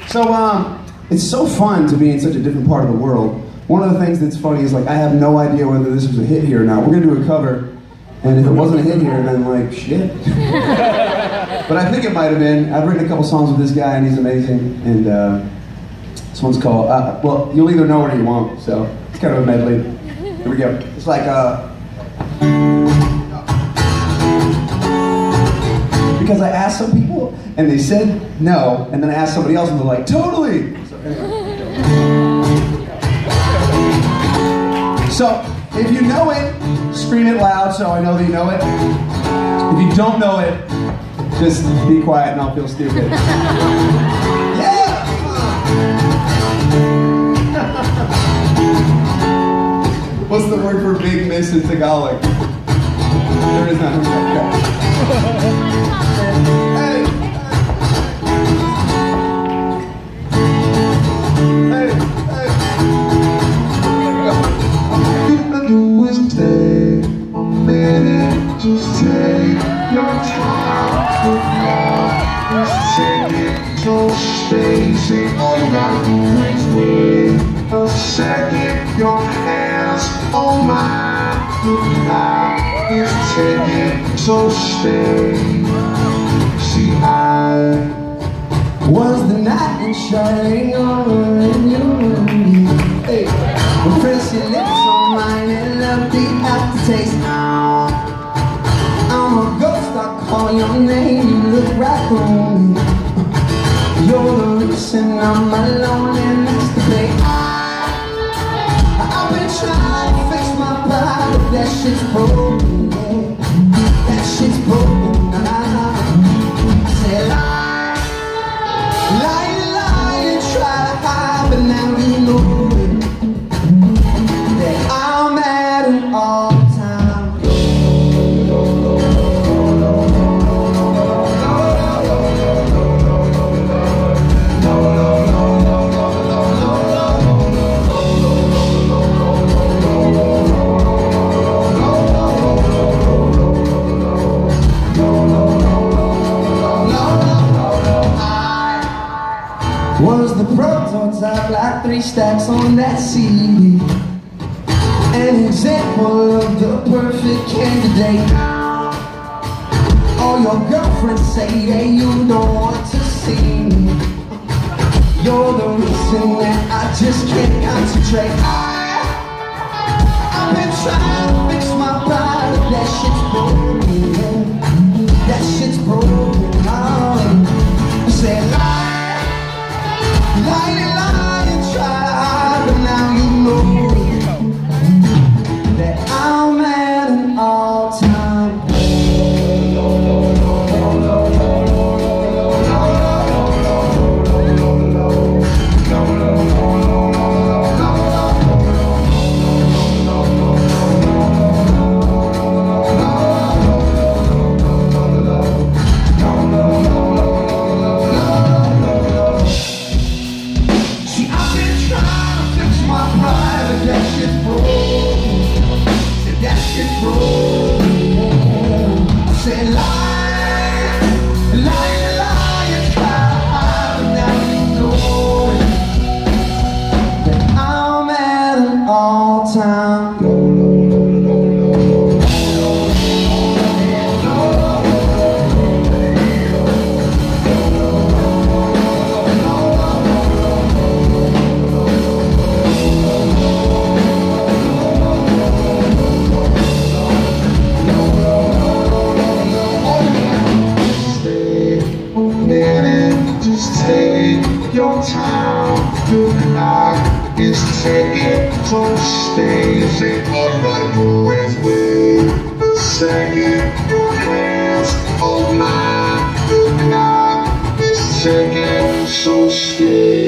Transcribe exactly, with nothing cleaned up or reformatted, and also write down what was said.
So, um, it's so fun to be in such a different part of the world. One of the things that's funny is, like, I have no idea whether this was a hit here or not. We're gonna do a cover, and if it wasn't a hit here, then, like, shit. But I think it might have been. I've written a couple songs with this guy, and he's amazing. And uh, this one's called, uh, well, you'll either know it or you won't, so it's kind of a medley. Here we go. It's like, uh... because I asked some people, and they said no, and then I asked somebody else, and they're like, totally! So, anyway. So, if you know it, scream it loud so I know that you know it. If you don't know it, just be quiet and I'll feel stupid. Yeah! What's the word for big miss in Tagalog? There is none. Okay. Hey! Hey! Hey! Stay a minute, just take your time. Just take it, don't stay, say all right with a second, your hands on mine. Just take it, so stay. See, I was the knight in shining armor in your room. Hey, press your lips on mine and love the aftertaste. I'm a ghost, I call your name, you look right on me. You're the reason I'm alone and yesterday. I've been trying to fix my pride, but that shit's broken, yeah. That shit's broken, nah. I said lie, lie, lie, and try to hide, but now you know it. That I'm at an all-time was the prototype, like three stacks on that C D. An example of the perfect candidate. All your girlfriends say that you don't want to see me. You're the reason that I just can't concentrate. I, I've been trying to fix my pride, but that shit's broken, yeah. That shit's broken, oh. You say lie. Lie, lie, and try to hide, but now you know that I'm at an all-time. Your time, your life is taking, so stay, say all right with me. The second your hands on mine, your life is taking, so stay.